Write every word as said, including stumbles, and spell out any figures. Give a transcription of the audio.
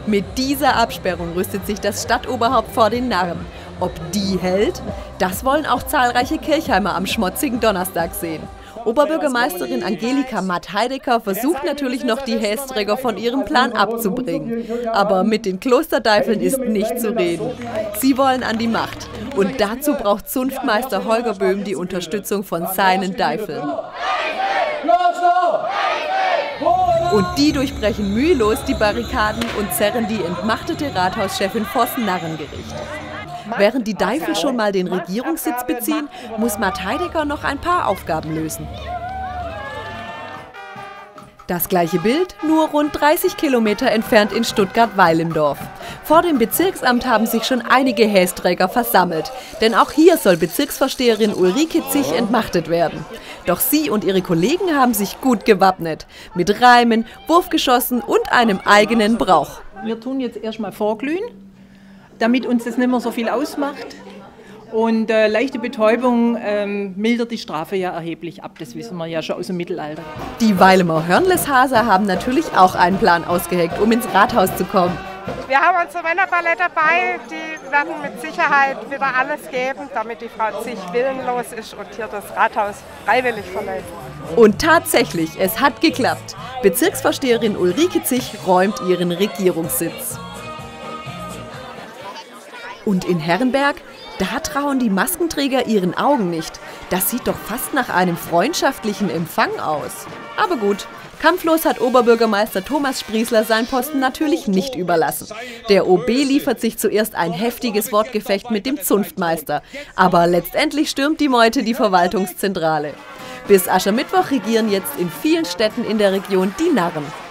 Mit dieser Absperrung rüstet sich das Stadtoberhaupt vor den Narren. Ob die hält? Das wollen auch zahlreiche Kirchheimer am schmotzigen Donnerstag sehen. Oberbürgermeisterin Angelika Matt-Heidecker versucht natürlich noch, die Hästräger von ihrem Plan abzubringen. Aber mit den Klosterdeifeln ist nicht zu reden. Sie wollen an die Macht. Und dazu braucht Zunftmeister Holger Böhm die Unterstützung von seinen Deifeln. Und die durchbrechen mühelos die Barrikaden und zerren die entmachtete Rathauschefin vors Narrengericht. Während die Deifel schon mal den Regierungssitz beziehen, muss Matt-Heidecker noch ein paar Aufgaben lösen. Das gleiche Bild, nur rund dreißig Kilometer entfernt in Stuttgart-Weilendorf. Vor dem Bezirksamt haben sich schon einige Hästräger versammelt, denn auch hier soll Bezirksvorsteherin Ulrike Zich entmachtet werden. Doch sie und ihre Kollegen haben sich gut gewappnet, mit Reimen, Wurfgeschossen und einem eigenen Brauch. Wir tun jetzt erstmal vorglühen, damit uns das nicht mehr so viel ausmacht. Und äh, leichte Betäubung ähm, mildert die Strafe ja erheblich ab, das wissen wir ja schon aus dem Mittelalter. Die Weilemer Hörnleshaser haben natürlich auch einen Plan ausgeheckt, um ins Rathaus zu kommen. Wir haben unsere Männerballett dabei, die werden mit Sicherheit wieder alles geben, damit die Frau Zich willenlos ist und hier das Rathaus freiwillig verlässt. Und tatsächlich, es hat geklappt. Bezirksvorsteherin Ulrike Zich räumt ihren Regierungssitz. Und in Herrenberg? Da trauen die Maskenträger ihren Augen nicht. Das sieht doch fast nach einem freundschaftlichen Empfang aus. Aber gut, kampflos hat Oberbürgermeister Thomas Sprießler seinen Posten natürlich nicht überlassen. Der O B liefert sich zuerst ein heftiges Wortgefecht mit dem Zunftmeister. Aber letztendlich stürmt die Meute die Verwaltungszentrale. Bis Aschermittwoch regieren jetzt in vielen Städten in der Region die Narren.